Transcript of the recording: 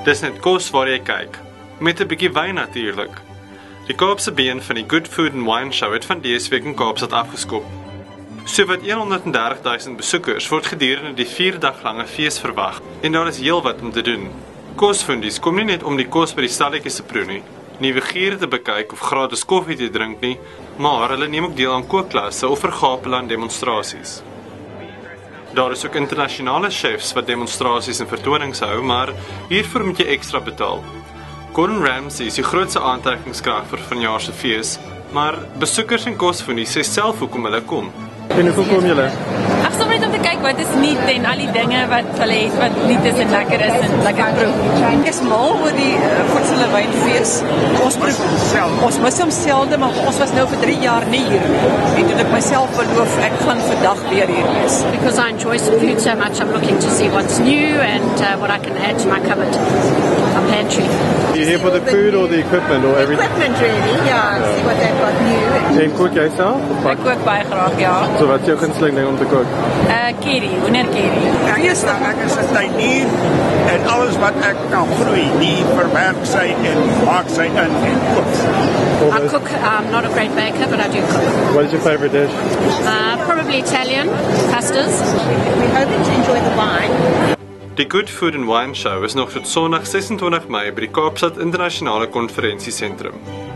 Dis net kos waar jy kyk, met 'n bietjie wyn natuurlik. Die Kaapse been van die Good Food and Wine Show het van dese week in Kaapstad afgeskop. Sowat 130,000 besoekers word gedurende die 4-dag-lange fees verwag en daar is heelwat om te doen. Kosfundies kom nie net om die kos by die stalletjies te proe nie, nuwe giere te bekyk of gratis koffie te drink nie, maar hulle neem ook deel aan kookklasse of vergapel aan demonstrasies. Daar is ook internasionale chefs wat demonstrasies en vertonings hou, maar hiervoor moet jy ekstra betaal. Gordon Ramsay is die grootste aantrekkingskrag vir vanjaar se fees, maar besoekers en kosfundies sê self hoekom hulle kom. En hoeveel kom julle? Ek sal net om te kyk wat is nuut en al die dinge wat hulle het wat nuut is en lekker lekker proe. Ek is mal oor die voedsel- en wynfees. Ons mis hom selde, maar ons was nou vir 3 jaar nie hier. En toen ek myself beloof, ek gaan vandag weer hier wees. Because I enjoy some food so much, I'm looking to see what's new and what I can add to my cupboard, my pantry. Are you here for the food or the equipment or everything? Equipment really, see what they've got new. En kook jy self? Ek kook baie graag, ja. So wat is jou gunsteling ding om te kook? Curry, hoendercurry. Ek is 'n tuinier en alles wat ek kan groei, die verwerk sy en maak sy in en kook. I cook, I'm not a great baker, but I do cook. What is your favorite dish? Probably Italian, pastas. We're hoping to enjoy the wine. Die Good Food and Wine Show is nog tot Sondag 26 Mei by die Kaapstad Internasionale Konferensiesentrum.